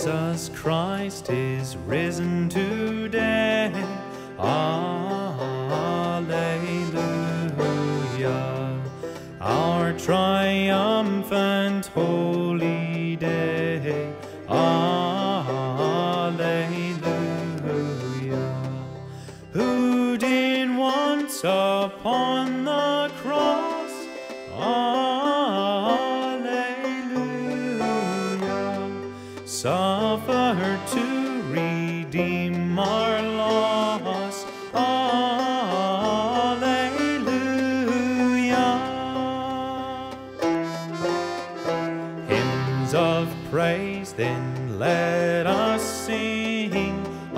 Jesus Christ is risen today. Alleluia. Our triumphant holy day. Alleluia. Who did once upon the cross, alleluia, suffer to redeem our loss, alleluia. Hymns of praise then let us sing,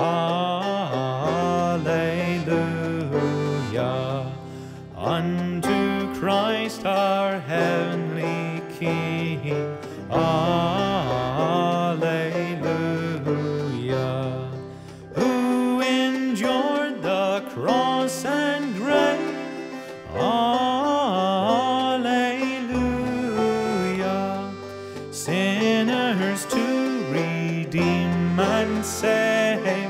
alleluia, unto Christ our heavenly King, alleluia, who endured the cross and grave, alleluia, sinners to redeem and save,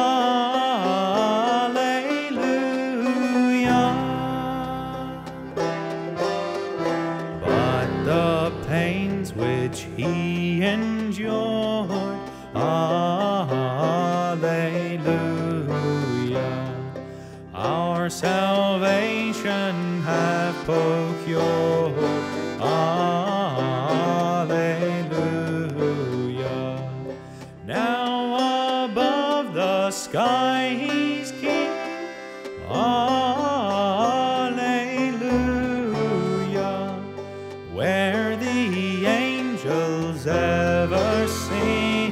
alleluia. But the pains which he endured, alleluia, our salvation have procured, alleluia. Now above the sky he's king, alleluia, where the angels ever sing.